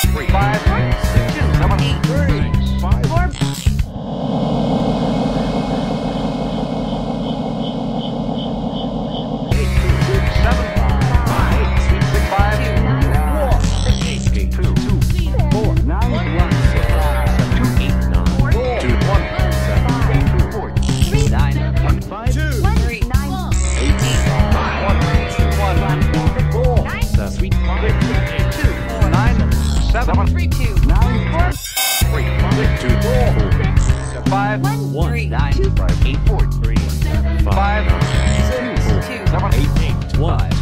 3, 5, 6, 7, 8, 3, 5, 4. Seven, 3, 2, 9, 4, 3, 5, 2, 4, 5, 1, 3, 9, 2, 5, 8, 4, 3, 5, 6, 2, 7, 8, 1.